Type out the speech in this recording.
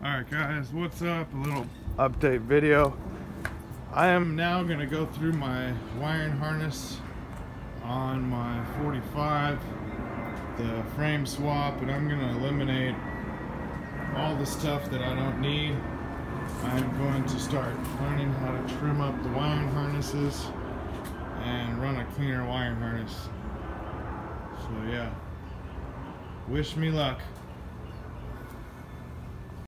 Alright guys, what's up? A little update video. I am now going to go through my wiring harness on my 45, the frame swap, and I'm going to eliminate all the stuff that I don't need. I'm going to start learning how to trim up the wiring harnesses and run a cleaner wiring harness. So yeah, wish me luck.